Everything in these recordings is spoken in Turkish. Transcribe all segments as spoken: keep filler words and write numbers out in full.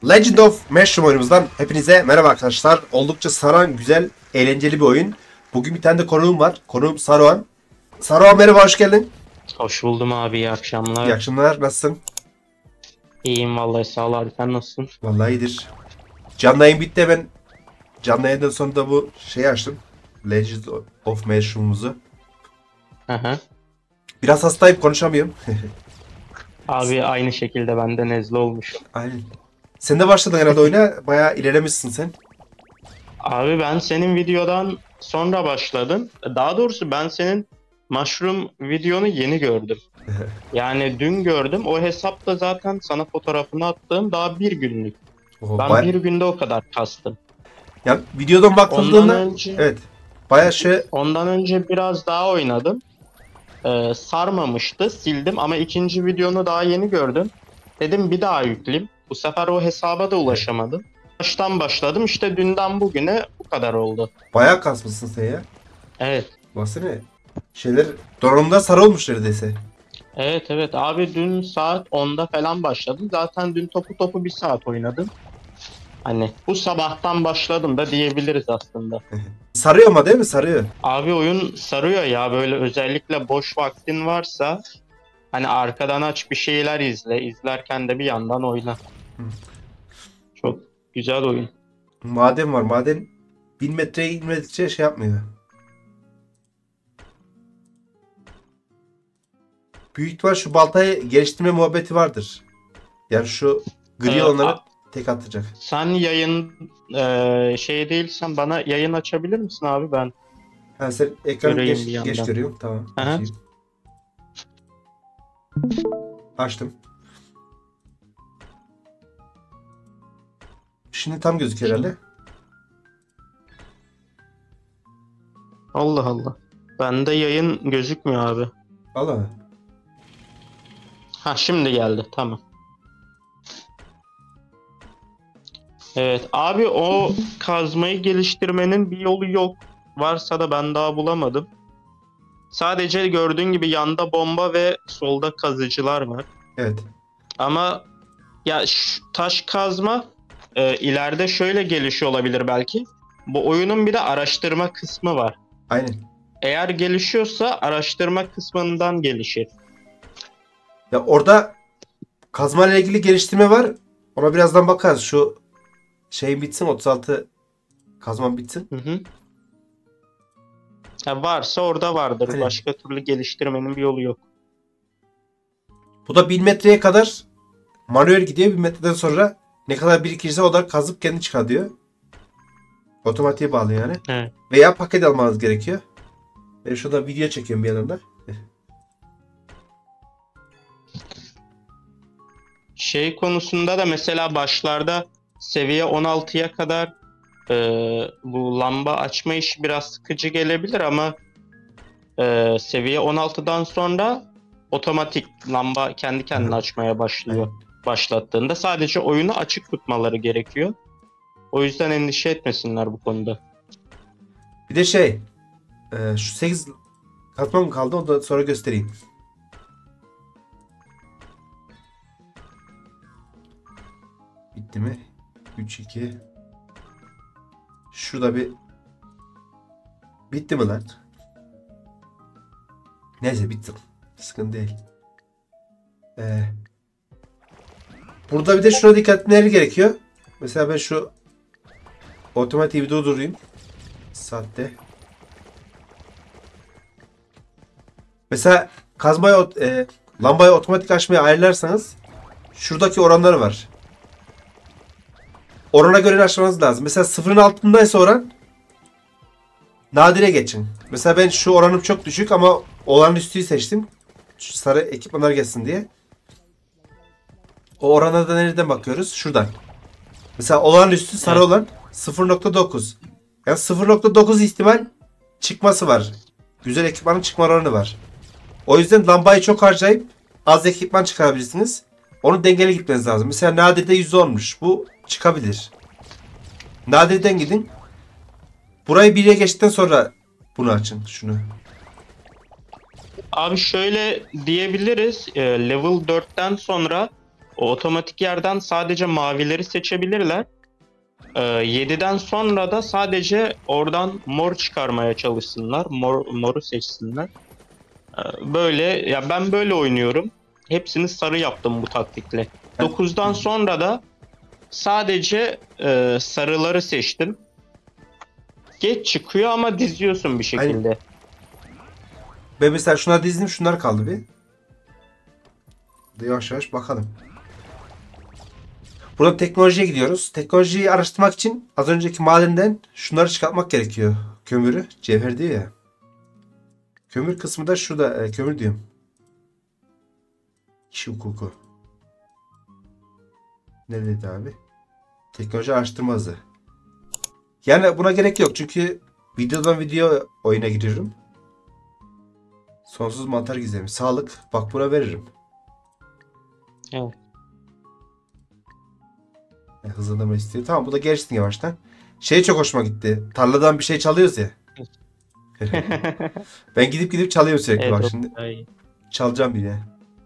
Legend of Mushroom oyunumuzdan hepinize merhaba arkadaşlar. Oldukça saran, güzel, eğlenceli bir oyun. Bugün bir tane de konuğum var. Konuğum Saruhan. Saruhan merhaba, hoş geldin. Hoş buldum abi, iyi akşamlar. İyi akşamlar, nasılsın? İyiyim vallahi, sağ ol abi, sen nasılsın? Vallahi iyidir. Canlı yayın bitti, ben canlı yayından sonra da bu şeyi açtım. Legend of Mushroom'umuzu. Hı. Biraz hastayım, konuşamıyorum. Abi aynı şekilde ben de nezle olmuşum. Aynen. Sen de başladın herhalde oyuna. Bayağı ilerlemişsin sen. Abi ben senin videodan sonra başladım. Daha doğrusu ben senin Mushroom videonu yeni gördüm. Yani dün gördüm. O hesapta zaten sana fotoğrafını attığım daha bir günlük. Oho, Ben baya... bir günde o kadar kastım. Ya videodan bakıldığında Ondan önce, evet. Bayağı şey. ondan önce biraz daha oynadım. Ee, sarmamıştı, sildim ama ikinci videonu daha yeni gördüm. Dedim bir daha yükleyeyim. Bu sefer o hesaba da ulaşamadım. Baştan başladım, işte dünden bugüne bu kadar oldu. Bayağı kasmışsın sen ya. Evet. Baksana. Şeyler donanımda sarı olmuş neredeyse. Evet evet abi, dün saat onda falan başladım. Zaten dün topu topu bir saat oynadım. Hani bu sabahtan başladım da diyebiliriz aslında. Sarıyor ama değil mi? Sarıyor. Abi oyun sarıyor ya, böyle özellikle boş vaktin varsa hani arkadan aç bir şeyler izle. İzlerken de bir yandan oyna. Hı. Çok güzel oyun. Maden var. Maden bin metreye inmedikçe şey yapmıyor. Büyük ihtimal şu baltayı geliştirme muhabbeti vardır. Yani şu gri Ee, olanları a- tek atacak. Sen yayın e, şey değilsen bana yayın açabilir misin abi, ben Ha, sen ekranı göreyim bir geç, geç yandan. görüyorum. Tamam. Aha. Açayım. Açtım. Şimdi tam gözüküyor herhalde. Allah Allah. Bende yayın gözükmüyor abi. Allah. Ha, şimdi geldi, tamam. Evet abi, o kazmayı geliştirmenin bir yolu yok. Varsa da ben daha bulamadım. Sadece gördüğün gibi yanda bomba ve solda kazıcılar var. Evet. Ama ya şu taş kazma e, ileride şöyle gelişiyor olabilir belki. Bu oyunun bir de araştırma kısmı var. Aynen. Eğer gelişiyorsa araştırma kısmından gelişir. Ya orada kazma ile ilgili geliştirme var. Ona birazdan bakarız. Şu şey bitsin, otuz altı kazma bitsin. Hı hı. Ya varsa orada vardır. Aynen. Başka türlü geliştirmenin bir yolu yok. Bu da bin metreye kadar manuel gidiyor. bin metreden sonra ne kadar birikirse o da kazıp kendi çıkartıyor. Otomatiğe bağlı yani. Evet. Veya paket almanız gerekiyor. Ben şurada video çekiyorum bir yandan. Şey konusunda da mesela başlarda seviye on altıya kadar e, bu lamba açma işi biraz sıkıcı gelebilir ama e, seviye on altıdan sonra otomatik lamba kendi kendine Hı. açmaya başlıyor. Evet. Başlattığında sadece oyunu açık tutmaları gerekiyor. O yüzden endişe etmesinler bu konuda. Bir de şey, e, şu sekiz katman mı kaldı, onu da sonra göstereyim. Bitti mi? üç iki. Şurada bir bitti mi lan? Neyse bitti. Sıkıntı değil. Ee, burada bir de şuna dikkat etmeleri gerekiyor. Mesela ben şu otomatiği bir durdurayım. Saatte. Mesela kazmayı, e, lambayı otomatik açmayı ayarlarsanız şuradaki oranları var. Orana göre açmanız lazım. Mesela sıfırın altındaysa oran nadire geçin. Mesela ben şu oranım çok düşük ama oranın üstüyü seçtim. Şu sarı ekipmanlar gelsin diye. O orana da nereden bakıyoruz? Şuradan. Mesela olanın üstü sarı Evet. olan sıfır nokta dokuz. Yani sıfır nokta dokuz ihtimal çıkması var. Güzel ekipmanın çıkma oranı var. O yüzden lambayı çok harcayıp az ekipman çıkarabilirsiniz. Onu dengeli gitmeniz lazım. Mesela nadirde yüz olmuş. Bu çıkabilir. Nadirden gidin. Burayı bire geçtikten sonra bunu açın. Şunu. Abi şöyle diyebiliriz, e, level dörtten sonra O otomatik yerden sadece mavileri seçebilirler. Ee, yediden sonra da sadece oradan mor çıkarmaya çalışsınlar. Mor, moru seçsinler. Ee, böyle ya ben böyle oynuyorum. Hepsini sarı yaptım bu taktikle. dokuzdan sonra da sadece e, sarıları seçtim. Geç çıkıyor ama diziyorsun bir şekilde. Aynen. Ben mesela şunları dizdim, şunlar kaldı bir. Yavaş yavaş bakalım. Burada teknolojiye gidiyoruz. Teknolojiyi araştırmak için az önceki madenden şunları çıkartmak gerekiyor. Kömürü, cevher diyor ya. Kömür kısmı da şurada. E, kömür diyorum. İş hukuku. Neredeydi abi? Teknoloji araştırma hızı. Yani buna gerek yok. Çünkü videodan video oyuna giriyorum. Sonsuz mantar gizemi. Sağlık. Bak buna veririm. Evet. E, hızlandırma istiyor. Tamam bu da geçsin yavaştan. Şey çok hoşuma gitti. Tarladan bir şey çalıyoruz ya. Ben gidip gidip çalıyorum sürekli Evet, bak o şimdi. daha iyi. Çalacağım yine.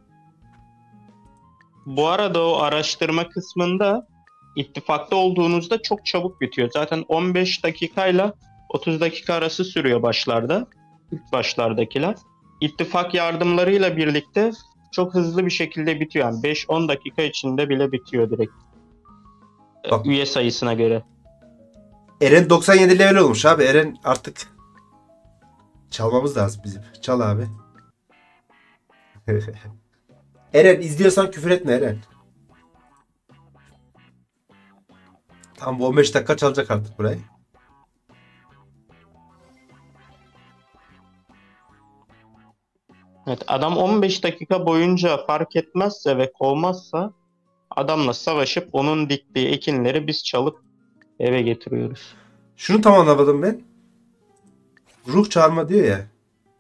Bu arada o araştırma kısmında ittifakta olduğunuzda çok çabuk bitiyor. Zaten on beş dakikayla otuz dakika arası sürüyor başlarda. İlk başlardakiler. İttifak yardımlarıyla birlikte çok hızlı bir şekilde bitiyor. Yani beş on dakika içinde bile bitiyor direkt. Bak. Üye sayısına göre. Eren doksan yedi level olmuş abi. Eren artık çalmamız lazım bizim. Çal abi. Eren izliyorsan küfür etme Eren. Tamam bu on beş dakika çalacak artık burayı. Evet, adam on beş dakika boyunca fark etmezse ve kovmazsa adamla savaşıp onun diktiği ekinleri biz çalıp eve getiriyoruz. Şunu tam anlamadım ben. Ruh çağırma diyor ya.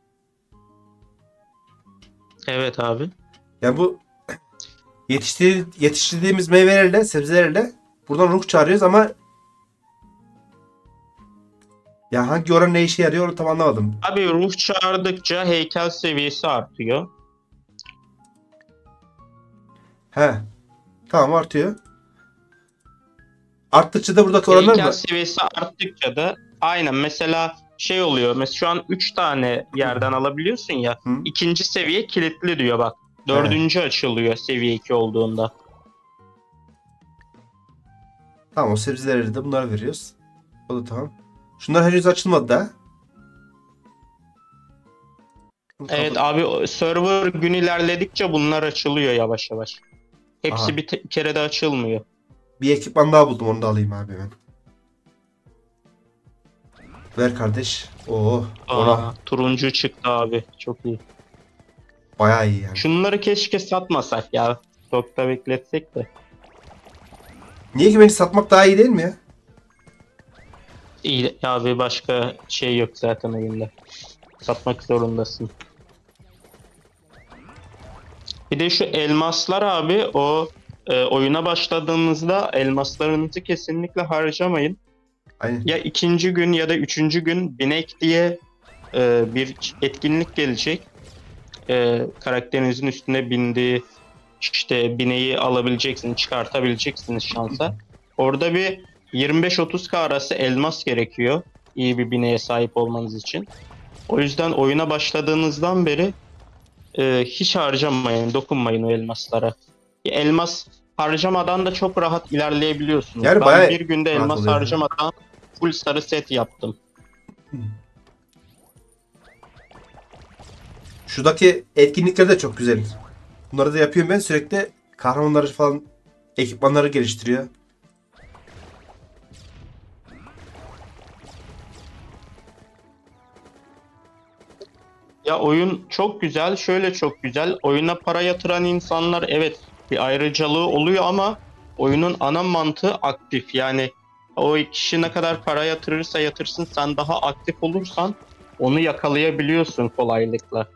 Evet abi. Yani bu yetiştir yetiştirdiğimiz meyvelerle, sebzelerle buradan ruh çağırıyoruz ama ya hangi oran ne işe yarıyor onu tam anlamadım. Abi ruh çağırdıkça heykel seviyesi artıyor. He. Tamam artıyor. Arttıkça da buradaki oranlar Heykel mı? seviyesi arttıkça da aynen mesela şey oluyor. Mesela şu an üç tane yerden alabiliyorsun ya. Hı? İkinci seviye kilitli diyor bak. Dördüncü açılıyor seviye iki olduğunda. Tamam o sebzeleri de bunlara veriyoruz. O da tamam. Şunlar henüz açılmadı da. Evet abi server gün ilerledikçe bunlar açılıyor yavaş yavaş. Hepsi Aha. bir te- kerede açılmıyor. Bir ekipman daha buldum onu da alayım abi hemen. Ver kardeş. Oo, ona Aa, turuncu çıktı abi. Çok iyi. bayağı iyi yani. Şunları keşke satmasak ya. Stokta bekletsek de. Niye ki beni satmak daha iyi değil mi ya? İyi abi başka şey yok zaten oyunda. Satmak zorundasın. Bir de şu elmaslar abi o e, oyuna başladığınızda elmaslarınızı kesinlikle harcamayın. Aynen. Ya ikinci gün ya da üçüncü gün binek diye e, bir etkinlik gelecek. E, karakterinizin üstüne bindiği işte bineği alabileceksiniz, çıkartabileceksiniz şansa. Orada bir yirmi beş otuz K arası elmas gerekiyor iyi bir bineğe sahip olmanız için. O yüzden oyuna başladığınızdan beri e, hiç harcamayın, dokunmayın o elmaslara. Elmas harcamadan da çok rahat ilerleyebiliyorsunuz. Yani ben bayağı bir günde rahat elmas oluyor. harcamadan full sarı set yaptım. Şuradaki etkinlikler de çok güzel. Bunları da yapıyorum ben sürekli. Kahramanları falan ekipmanları geliştiriyor. Ya oyun çok güzel, şöyle çok güzel. Oyuna para yatıran insanlar evet bir ayrıcalığı oluyor ama oyunun ana mantığı aktif. Yani o kişi ne kadar para yatırırsa yatırsın sen daha aktif olursan onu yakalayabiliyorsun kolaylıkla.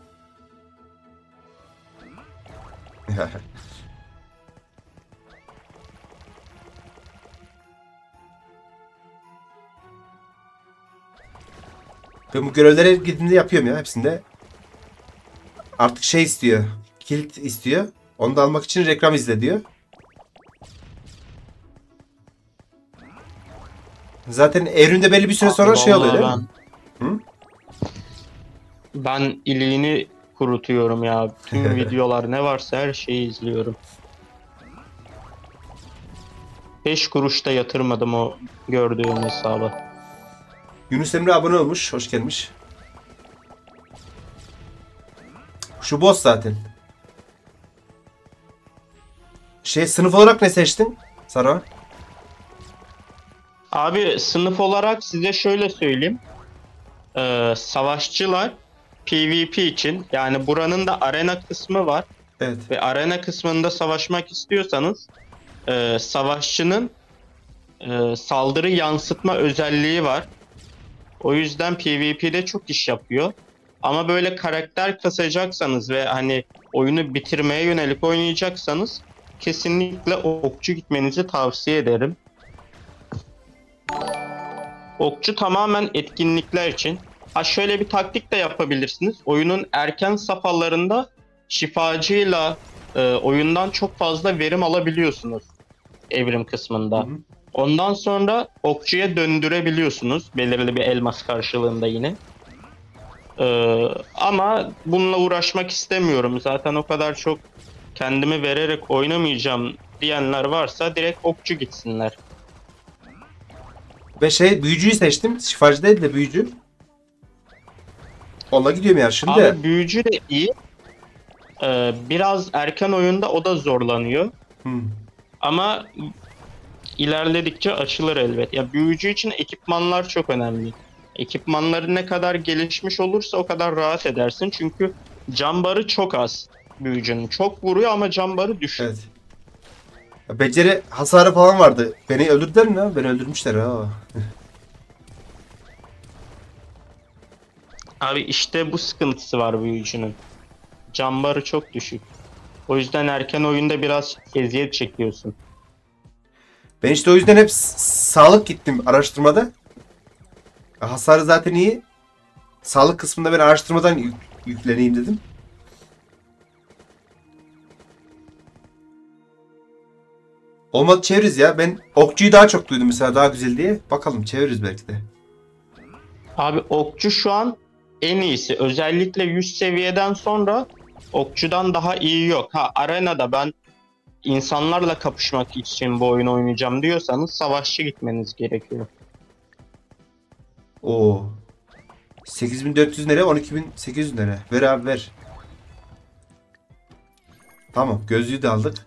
Ben bu görevlere gittiğimde yapıyorum ya hepsinde. Artık şey istiyor. Kilit istiyor. Onu da almak için reklam izle diyor. Zaten evrimde belli bir süre sonra Abi şey oluyor değil vallahi mi? Hı? Ben iliğini kurutuyorum ya. Tüm videolar ne varsa her şeyi izliyorum. beş kuruş da yatırmadım o gördüğüm hesaba. Yunus Emre abone olmuş. Hoş gelmiş. Şu boss zaten. Şey sınıf olarak ne seçtin? Saruhan? Abi sınıf olarak size şöyle söyleyeyim. Ee, savaşçılar PvP için, yani buranın da arena kısmı var. Evet. Ve arena kısmında savaşmak istiyorsanız e, savaşçının e, saldırı yansıtma özelliği var. O yüzden PvP'de çok iş yapıyor. Ama böyle karakter kasacaksanız ve hani oyunu bitirmeye yönelik oynayacaksanız kesinlikle okçu gitmenizi tavsiye ederim. Okçu tamamen etkinlikler için. Ha şöyle bir taktik de yapabilirsiniz. Oyunun erken safhalarında şifacıyla e, oyundan çok fazla verim alabiliyorsunuz evrim kısmında. Hı hı. Ondan sonra okçuya döndürebiliyorsunuz belirli bir elmas karşılığında yine. Ee, ama bununla uğraşmak istemiyorum. Zaten o kadar çok kendimi vererek oynamayacağım diyenler varsa direkt okçu gitsinler. Ve şey büyücüyü seçtim. Şifacı değil de büyücü. Onunla gidiyorum yani şimdi. Abi büyücü de iyi. Ee, biraz erken oyunda o da zorlanıyor. Hmm. Ama ilerledikçe açılır elbet. Ya büyücü için ekipmanlar çok önemli. Ekipmanları ne kadar gelişmiş olursa o kadar rahat edersin. Çünkü can barı çok az büyücünün. Çok vuruyor ama can barı düşük. Evet. Ya beceri hasarı falan vardı. Beni öldürdüler mi ya? Beni öldürmüşler ha. Abi işte bu sıkıntısı var büyücünün. Can barı çok düşük. O yüzden erken oyunda biraz eziyet çekiyorsun. Ben işte o yüzden hep s- sağlık gittim araştırmada. Hasarı zaten iyi. Sağlık kısmında ben araştırmadan yük- yükleneyim dedim. Olmadı çeviririz ya. Ben okçuyu daha çok duydum mesela daha güzel diye. Bakalım çeviririz belki de. Abi okçu şu an en iyisi. Özellikle yüz seviyeden sonra okçudan daha iyi yok. Ha arenada ben insanlarla kapışmak için bu oyunu oynayacağım diyorsanız savaşçı gitmeniz gerekiyor. Oo. sekiz bin dört yüz nereye? on iki bin sekiz yüz nereye? Ver abi ver. Tamam gözlüğü de aldık.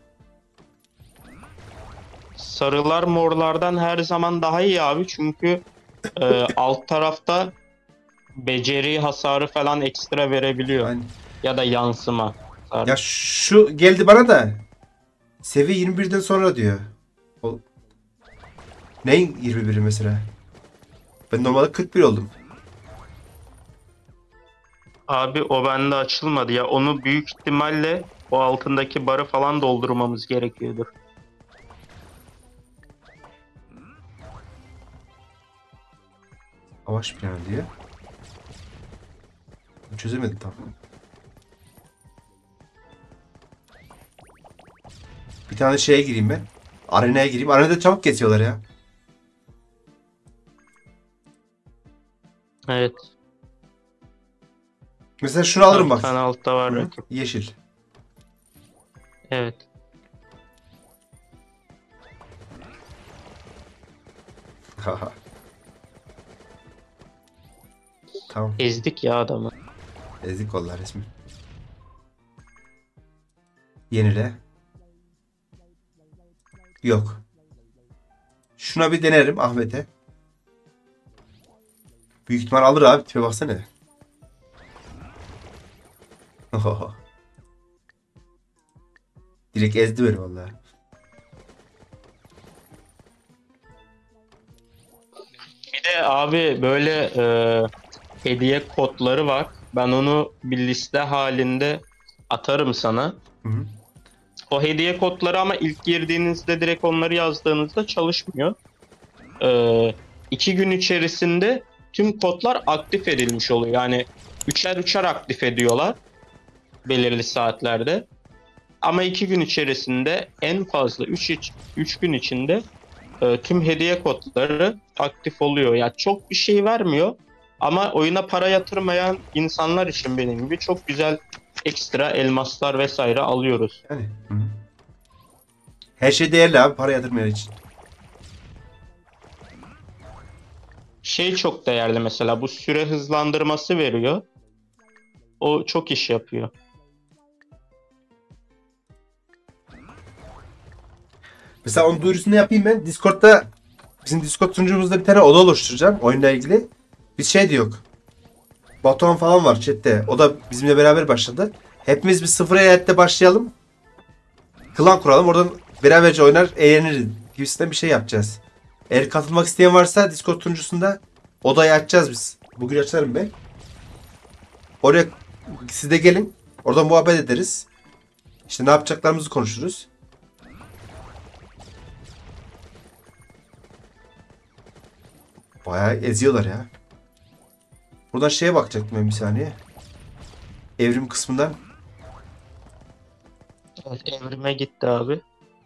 Sarılar morlardan her zaman daha iyi abi çünkü e, alt tarafta beceri hasarı falan ekstra verebiliyor. Yani, Ya da yansıma. hasarı. ya şu geldi bana da. Seviye yirmi birden sonra diyor. O, neyin yirmi biri mesela? Ben normalde kırk bir oldum. Abi o bende açılmadı ya. Onu büyük ihtimalle o altındaki barı falan doldurmamız gerekiyordur. Savaş planı diye. Çözemedim tam. Bir tane şeye gireyim ben. Arenaya gireyim. Arenada çabuk geçiyorlar ya. Evet. Mesela şunu alırım Bir bak. tane altta var Hı? rakip. Yeşil. Evet. Haha. Tamam. Ezdik ya adamı. Ezik kollar resmi. Yenile. Yok. Şuna bir denerim Ahmet'e. Büyük ihtimal alır abi. Tipe baksana. Direkt ezdi beni vallahi. Bir de abi böyle e, hediye kodları var. Ben onu bir liste halinde atarım sana. Hı hı. O hediye kodları ama ilk girdiğinizde direkt onları yazdığınızda çalışmıyor. Ee, iki gün içerisinde tüm kodlar aktif edilmiş oluyor. Yani üçer üçer aktif ediyorlar belirli saatlerde. Ama iki gün içerisinde en fazla üç üç gün içinde e, tüm hediye kodları aktif oluyor. Yani çok bir şey vermiyor ama oyuna para yatırmayan insanlar için benim gibi çok güzel ekstra elmaslar vesaire alıyoruz. Yani. Hı. Her şey değerli abi para yatırmayan için. Şey çok değerli mesela, bu süre hızlandırması veriyor. O çok iş yapıyor. Mesela onun duyurusunu yapayım ben. Discord'da bizim Discord sunucumuzda bir tane oda oluşturacağım oyunla ilgili. Bir şey de yok. Batuhan falan var chatte. O da bizimle beraber başladı. Hepimiz bir sıfır eyalette başlayalım. Klan kuralım. Oradan beraberce oynar eğleniriz gibisinden bir şey yapacağız. Eğer katılmak isteyen varsa Discord sunucusunda odayı açacağız biz. Bugün açarım ben. Oraya siz de gelin. Orada muhabbet ederiz. İşte ne yapacaklarımızı konuşuruz. Bayağı eziyorlar ya. Buradan şeye bakacaktım ben bir saniye. Evrim kısmından. Evet, evrime gitti abi.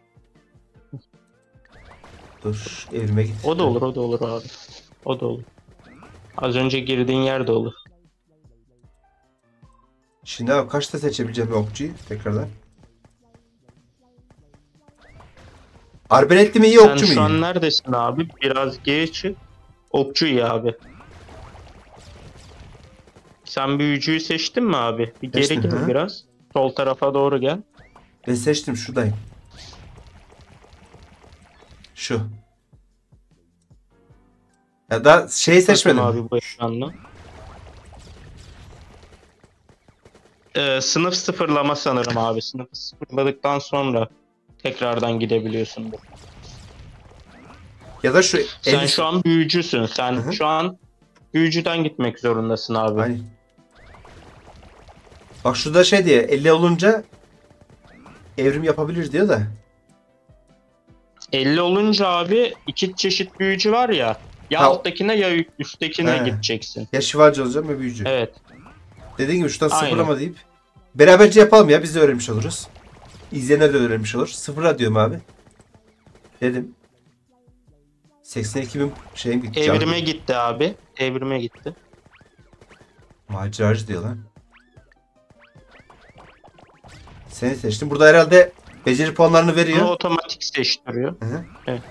Dur evrime git. O da olur, o da olur abi. O da olur. Az önce girdiğin yer de olur. Şimdi abi kaçta seçebileceğim bir okçuyu tekrardan? Arbeletli mi iyi Sen okçu mu şu iyi? an neredesin abi? Biraz geri çık. Okçu iyi abi. Sen büyücüyü seçtin mi abi? Bir geri Seçtim, gel hı. biraz. Sol tarafa doğru gel. Ben seçtim şuradayım. Şu. Ya da şeyi seçmedim. Nasıl abi bu ekranla? Ee, sınıf sıfırlama sanırım abi. Sınıfı sıfırladıktan sonra tekrardan gidebiliyorsun. Ya da şu Sen elli... şu an büyücüsün. Sen Hı hı. şu an büyücüden gitmek zorundasın abi. Aynen. Bak şurada şey diye elli olunca evrim yapabilir diyor da. elli olunca abi iki çeşit büyücü var ya. Ya Ha. alttakine ya üsttekine He. gideceksin. Ya şifacı olacağım ya büyücü. Evet. Dediğim gibi şuradan Aynen. sıfırlama deyip beraberce yapalım ya biz de öğrenmiş oluruz. İzleyenler de öğrenmiş olur. Sıfırla diyorum abi. Dedim. seksen iki bin şeyim gitti. Evrime canım. gitti abi. Evrime gitti. Maceracı diyor lan. Seni seçtim. Burada herhalde beceri puanlarını Bunu veriyor. otomatik seçtiriyor. Hı hı. Evet.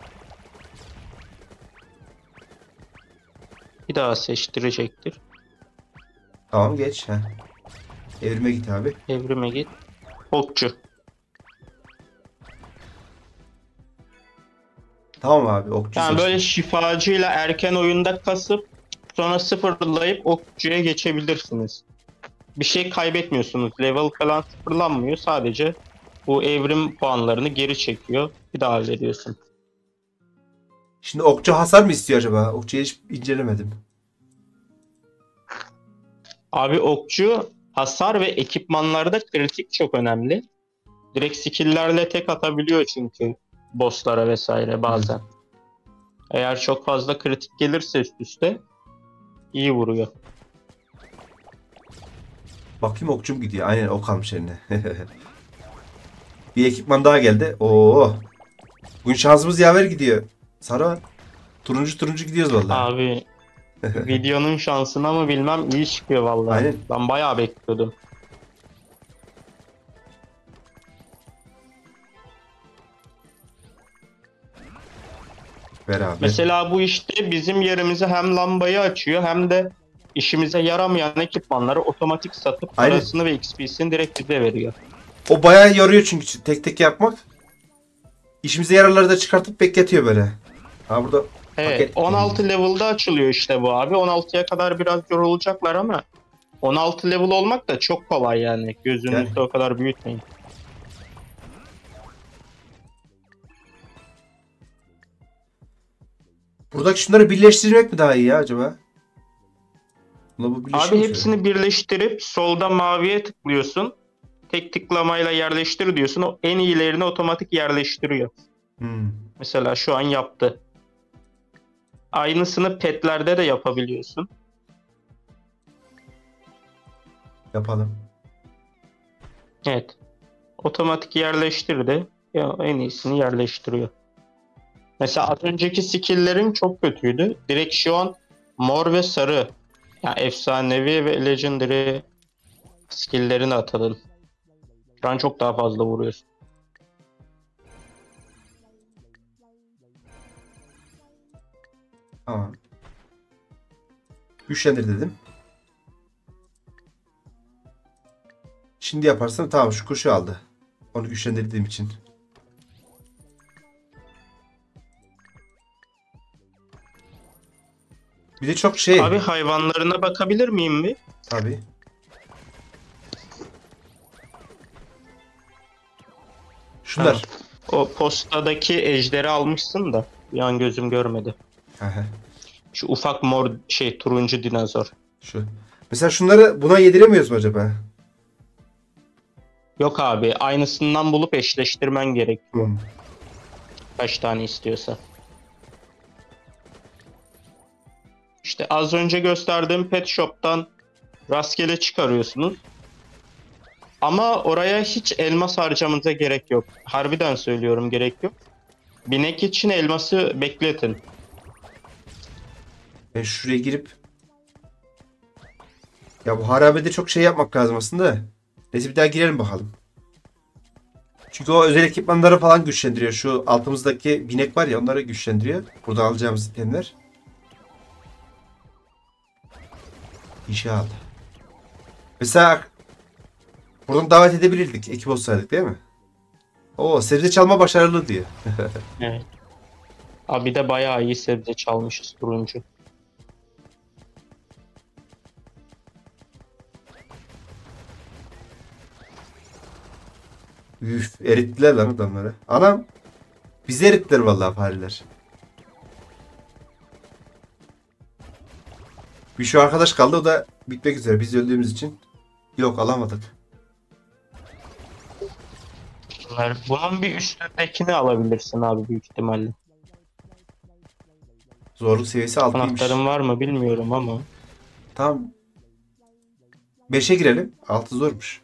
Bir daha seçtirecektir. Tamam geç. Heh. Evrime git abi. Evrime git. Okçu. Tamam abi okçu Yani seçtim. böyle şifacıyla erken oyunda kasıp sonra sıfırlayıp okçuya geçebilirsiniz. Bir şey kaybetmiyorsunuz. Level falan sıfırlanmıyor. Sadece bu evrim puanlarını geri çekiyor. Bir daha veriyorsun. Şimdi okçu hasar mı istiyor acaba? Okçuyu hiç incelemedim. Abi okçu hasar ve ekipmanlarda kritik çok önemli. Direkt skill'lerle tek atabiliyor çünkü bosslara vesaire bazen. Eğer çok fazla kritik gelirse üst üste iyi vuruyor. Bakayım okçum gidiyor. Aynen ok almış eline. Bir ekipman daha geldi. Oo. Bugün şansımız yaver gidiyor. Saruhan. Turuncu turuncu gidiyoruz vallahi. Abi videonun şansına mı bilmem iyi çıkıyor vallahi. Aynen. Ben bayağı bekliyordum. Ver abi. Mesela bu işte bizim yerimize hem lambayı açıyor hem de işimize yaramayan ekipmanları otomatik satıp Aynen. parasını ve X P'sini direkt bize veriyor. O bayağı yoruyor çünkü tek tek yapmak. İşimize yararları da çıkartıp bekletiyor böyle. Ha burada Evet, paket. on altı level'da açılıyor işte bu abi. on altıya kadar biraz yorulacaklar ama on altı level olmak da çok kolay yani. Gözünüzde Yani. o kadar büyütmeyin. Buradaki şunları birleştirmek mi daha iyi ya acaba? Buna bu birleşiyor Abi mu hepsini şöyle? birleştirip solda maviye tıklıyorsun. Tek tıklamayla yerleştir diyorsun. O en iyilerini otomatik yerleştiriyor. Hmm. Mesela şu an yaptı. Aynısını petlerde de yapabiliyorsun. Yapalım. Evet. otomatik yerleştirdi. Ya en iyisini yerleştiriyor. Mesela az önceki skill'lerin çok kötüydü. Direkt şu an mor ve sarı. Yani efsanevi ve legendary skill'lerini atadın. Şu an çok daha fazla vuruyorsun. Tamam. Güçlendir dedim. Şimdi yaparsam tamam, şu kuşu aldı. Onu güçlendirdiğim için. Bir de çok şey. Abi hayvanlarına bakabilir miyim mi? Tabii. Şunlar. O postadaki ejderi almışsın da bir an gözüm görmedi. Hı hı. Şu ufak mor şey turuncu dinozor. Şu. Mesela şunları buna yediremiyoruz mu acaba? Yok abi, aynısından bulup eşleştirmen gerekiyor. Hmm. Kaç tane istiyorsa. İşte az önce gösterdiğim pet shop'tan rastgele çıkarıyorsunuz. Ama oraya hiç elmas harcamanıza gerek yok. Harbiden söylüyorum, gerek yok. Binek için elması bekletin. Ben şuraya girip ya bu harabede çok şey yapmak lazım aslında. Neyse bir daha girelim bakalım. Çünkü o özel ekipmanları falan güçlendiriyor. Şu altımızdaki binek var ya, onları güçlendiriyor. Burada alacağımız itemler. İnşallah. Mesela buradan davet edebilirdik. Ekip olsaydık değil mi? Oo, sebze çalma başarılı diyor. Evet. Abi de bayağı iyi sebze çalmışız turuncu. Üf, erittiler lan adamları. Anam, bizi erittiler vallahi fareler. Bir şu arkadaş kaldı, o da bitmek üzere biz öldüğümüz için. Yok, alamadık. Bunlar, bunun bir üstündekini alabilirsin abi büyük ihtimalle. Zorluk seviyesi altıymış. Anahtarın var mı bilmiyorum ama. Tamam. beşe girelim. altı zormuş.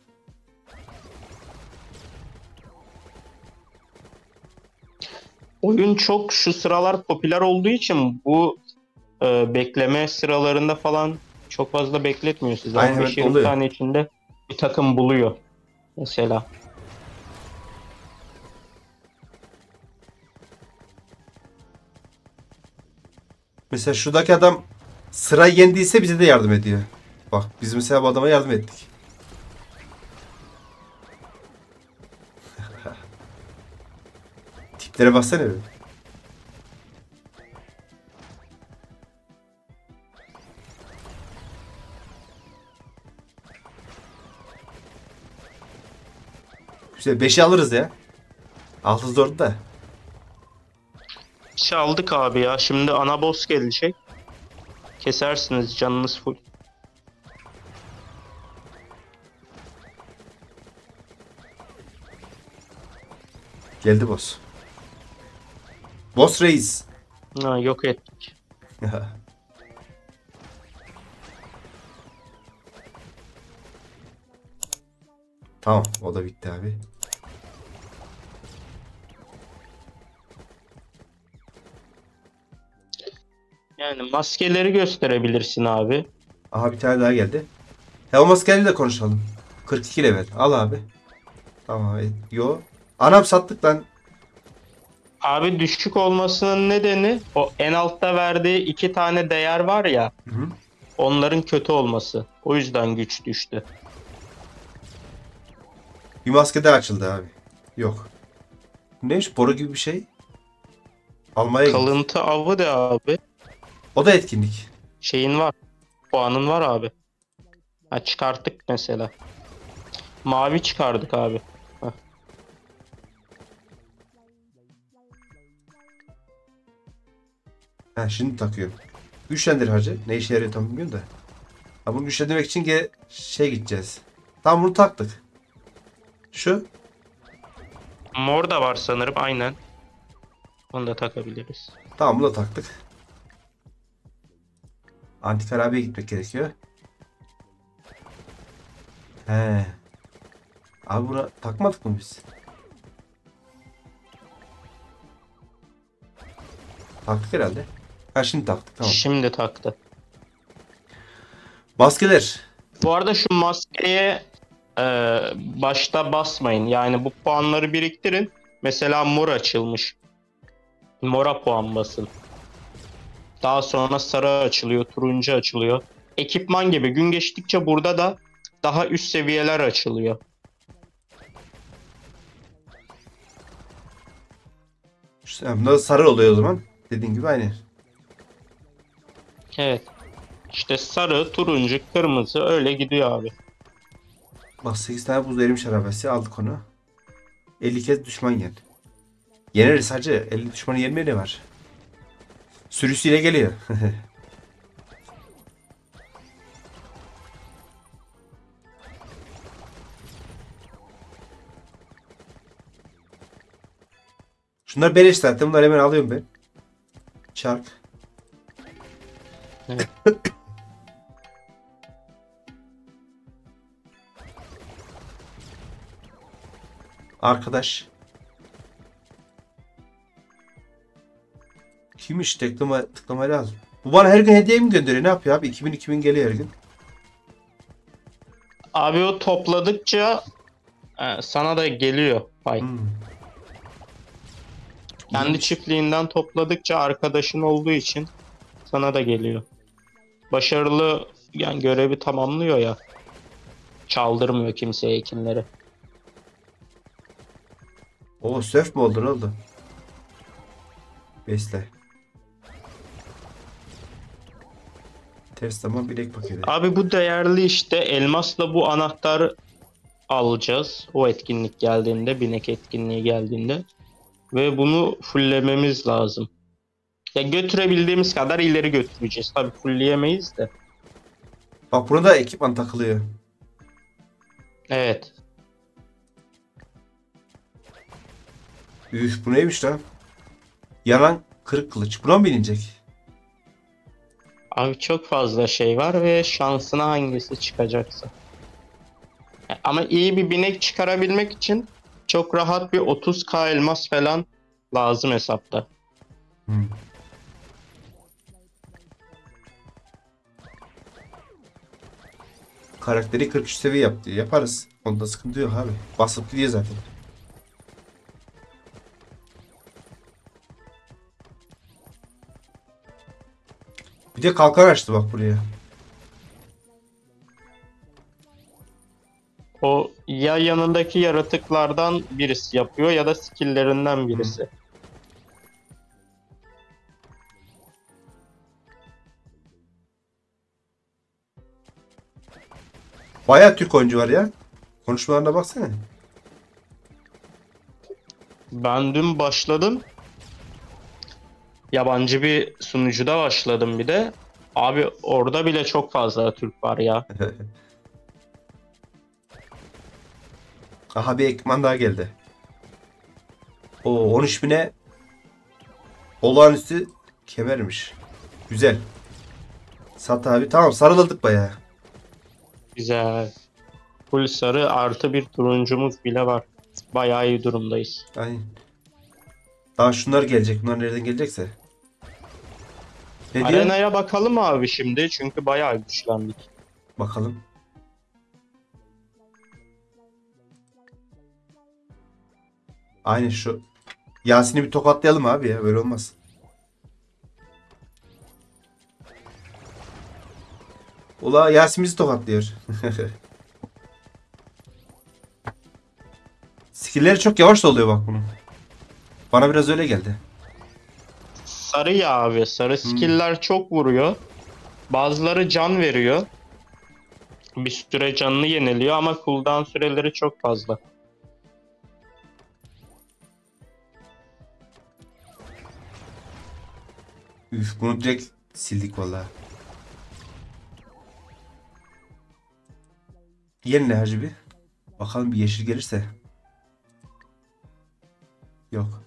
Oyun çok şu sıralar popüler olduğu için bu e, bekleme sıralarında falan çok fazla bekletmiyor sizi. Aynen, on beş evet, yirmi oluyor. saniye içinde bir takım buluyor mesela. Mesela şuradaki adam sıra yendiyse bize de yardım ediyor. Bak biz mesela bu adama yardım ettik. Tiplere baksana bir. Güzel, beşi alırız ya. altı zordu da. Şey aldık abi ya. Şimdi ana boss gelecek. Kesersiniz, canınız full. Geldi boss. Boss reis. Ha, yok ettik. Tamam, o da bitti abi. Yani maskeleri gösterebilirsin abi. Aha, bir tane daha geldi. He, o maskeyle de konuşalım. kırk iki level. Al abi. Tamam. e, Yo. Anam, sattık lan. Abi düşük olmasının nedeni o en altta verdiği iki tane değer var ya. Hı hı. Onların kötü olması. O yüzden güç düştü. Bir maske daha açıldı abi. Yok. Neymiş? Boru gibi bir şey. Almaya git. Kalıntı avı de abi. O da etkinlik. Şeyin var. Puanın var abi. Ha, çıkarttık mesela. Mavi çıkardık abi. Heh. Ha, şimdi takıyorum. Güçlendir hacı. Ne işe yarıyor tam bilmiyorum da. Ha, bunu güçlendirmek için ge şey gideceğiz. Tam bunu taktık. Şu. Mor da var sanırım, aynen. Onu da takabiliriz. Tamam, bunu da taktık. Antik harabeye gitmek gerekiyor. He. Abi buna takmadık mı biz? Taktık herhalde. Ha şimdi taktık tamam. Şimdi taktı. Maskeler. Bu arada şu maskeye e, başta basmayın. Yani bu puanları biriktirin. Mesela mor açılmış. Mora puan basın. Daha sonra sarı açılıyor, turuncu açılıyor. Ekipman gibi gün geçtikçe burada da daha üst seviyeler açılıyor. İşte bunda sarı oluyor o zaman. Dediğin gibi aynı. Evet. İşte sarı, turuncu, kırmızı öyle gidiyor abi. Bak sekiz tane buz erimiş arabası aldık onu. elli kez düşman yen. Yeneriz hacı. elli düşmanı yenmeye ne var? Sürüsüyle geliyor. Şunlar beleş zaten. Bunları hemen alıyorum ben. Çark. Evet. Arkadaş. Kimmiş? Tıklama, tıklamayla al. Bu bana her gün hediye mi gönderiyor? Ne yapıyor abi? iki bin iki bin geliyor her gün. Abi o topladıkça e, sana da geliyor pay. Hmm. Kendi İyiymiş. çiftliğinden topladıkça arkadaşın olduğu için sana da geliyor. Başarılı yani görevi tamamlıyor ya. Çaldırmıyor kimseye ekinleri. Oo söf mü oldu? Ne oldu? Besle. Ters zaman bilek paketi. Abi bu değerli işte elmasla bu anahtarı alacağız. O etkinlik geldiğinde, binek etkinliği geldiğinde. Ve bunu fulllememiz lazım. Ya götürebildiğimiz kadar ileri götüreceğiz. Tabii fullleyemeyiz de. Bak buna da ekipman takılıyor. Evet. Üf bu neymiş lan? Yanan kırık kılıç. Buna mı bininecek? Abi çok fazla şey var ve şansına hangisi çıkacaksa. Ama iyi bir binek çıkarabilmek için çok rahat bir otuz K elmas falan lazım hesapta. Hmm. Karakteri kırk üç seviye yaptı. Yaparız. Onda sıkıntı yok abi. Basıp gidiyor zaten. Bir de kalkan açtı bak buraya. O ya yanındaki yaratıklardan birisi yapıyor ya da skill'lerinden birisi. Bayağı Türk oyuncu var ya. Konuşmalarına baksana. Ben dün başladım. Yabancı bir sunucuda başladım bir de. Abi orada bile çok fazla Türk var ya. Aha bir ekipman daha geldi. O on üç bine olağanüstü kemermiş. Güzel. Sat abi. Tamam sarıldık bayağı. Güzel. Full sarı artı bir turuncumuz bile var. Bayağı iyi durumdayız. Aynen. Daha şunlar gelecek. Bunlar nereden gelecekse. Ne diyor? Arenaya bakalım abi şimdi çünkü bayağı güçlendik. Bakalım. Aynen şu. Yasin'i bir tokatlayalım abi ya. Böyle olmaz. Ula Yasin bizi tokatlıyor. Skill'leri çok yavaş da oluyor bak bunun. Bana biraz öyle geldi. Sarı ya abi. Sarı skill'ler çok vuruyor. Bazıları can veriyor. Bir süre canını yeniliyor ama cooldown süreleri çok fazla. Üf bunu direkt sildik vallahi. Yerine hacı bir. Bakalım bir yeşil gelirse. Yok.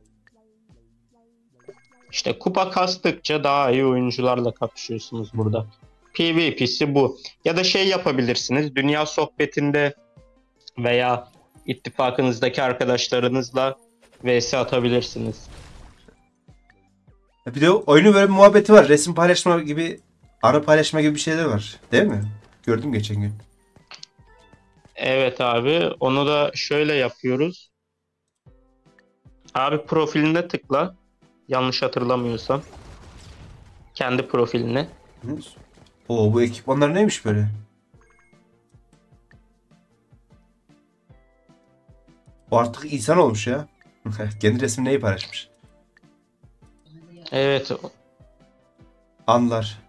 İşte kupa kastıkça daha iyi oyuncularla kapışıyorsunuz burada. PvP'si bu. Ya da şey yapabilirsiniz. Dünya sohbetinde veya ittifakınızdaki arkadaşlarınızla V S atabilirsiniz. Bir de oyunun böyle bir muhabbeti var. Resim paylaşma gibi, anı paylaşma gibi bir şeyler var. Değil mi? Gördüm geçen gün. Evet abi, onu da şöyle yapıyoruz. Abi profiline tıkla. Yanlış hatırlamıyorsam. Kendi profiline. Hı? Oo, bu ekipmanlar neymiş böyle? O artık insan olmuş ya. Kendi resmi neyi paylaşmış? Evet. Anlar.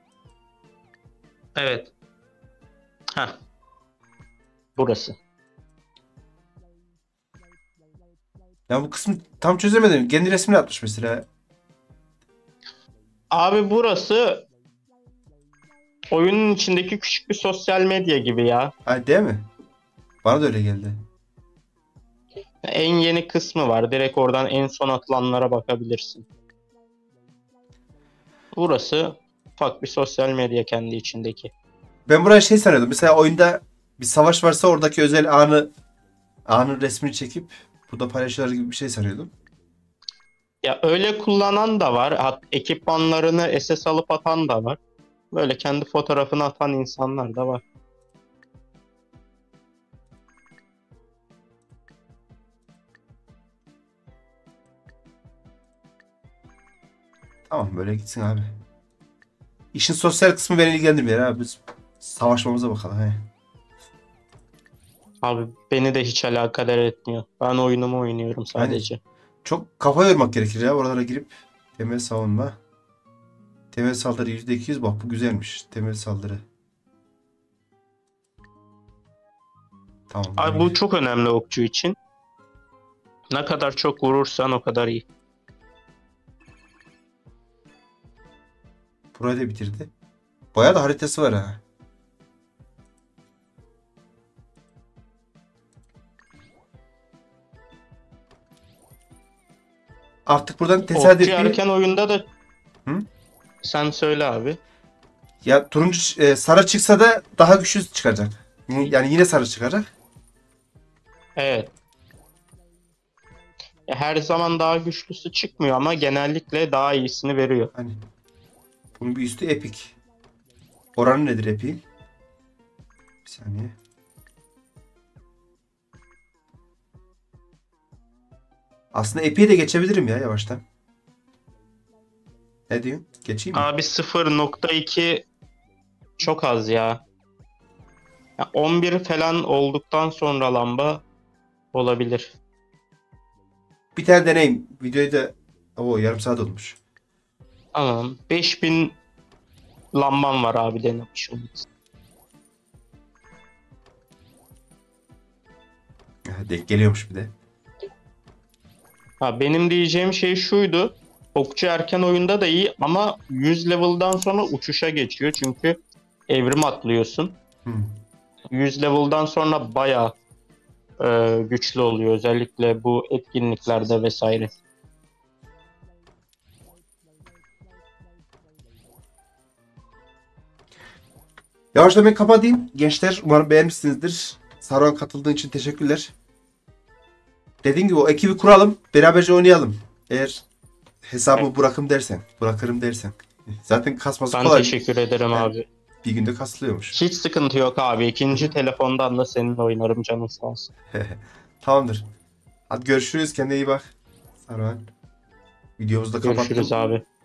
Evet. Heh. Burası. Ya bu kısmı tam çözemedim. Kendi resmini atmış mesela. Abi burası oyunun içindeki küçük bir sosyal medya gibi ya. Ha, değil mi? Bana da öyle geldi. En yeni kısmı var. Direkt oradan en son atılanlara bakabilirsin. Burası ufak bir sosyal medya kendi içindeki. Ben buraya şey sanıyordum. Mesela oyunda bir savaş varsa oradaki özel anı anın resmini çekip burada paylaşıyorlar gibi bir şey sanıyordum. Ya öyle kullanan da var. Hat- Ekipmanlarını S S alıp atan da var. Böyle kendi fotoğrafını atan insanlar da var. Tamam, böyle gitsin abi. İşin sosyal kısmı beni ilgilendirmiyor abi. Biz savaşmamıza bakalım. He. Abi beni de hiç alakadar etmiyor. Ben oyunumu oynuyorum sadece. Çok kafa yormak gerekir ya oralara girip. Temel savunma. Temel saldırı yüzde iki yüz, bak bu güzelmiş. Temel saldırı. Tamam. Abi böyle. bu çok önemli okçu için. Ne kadar çok vurursan o kadar iyi. Burayı da bitirdi. Bayağı da haritası var ha. Artık buradan Okçu tesadüfi... erken oyunda da Hı? sen söyle abi. Ya turuncu e, sarı çıksa da daha güçlü çıkacak. Yani yine sarı çıkacak. Evet. Ya her zaman daha güçlüsü çıkmıyor ama genellikle daha iyisini veriyor. Hani bunun bir üstü epik. Oranı nedir epik? Bir saniye. Aslında epik'e de geçebilirim ya yavaştan. Ne diyorsun? Geçeyim mi? Abi sıfır nokta iki çok az ya. Ya on bir falan olduktan sonra lamba olabilir. Bir tane deneyim. Videoyu da... Oo, yarım saat olmuş. Tamam. beş bin lambam var abi denemiş oluruz. Ha, denk geliyormuş bir de. Ha, benim diyeceğim şey şuydu. Okçu erken oyunda da iyi ama yüz level'dan sonra uçuşa geçiyor. Çünkü evrim atlıyorsun. Hmm. yüz level'dan sonra bayağı e, güçlü oluyor. Özellikle bu etkinliklerde vesaire. Yavaştan ben kapatayım. Gençler, umarım beğenmişsinizdir. Saruhan, katıldığın için teşekkürler. Dediğim gibi o ekibi kuralım. Beraberce oynayalım. Eğer hesabı Evet. bırakım dersen. Bırakırım dersen. Zaten kasması Ben kolay. teşekkür ederim Evet. abi. Bir günde kasılıyormuş. Hiç sıkıntı yok abi. İkinci telefondan da seninle oynarım canın sağ olsun. Tamamdır. Hadi görüşürüz. Kendine iyi bak. Saruhan. Videomuzu da kapattım. Görüşürüz abi.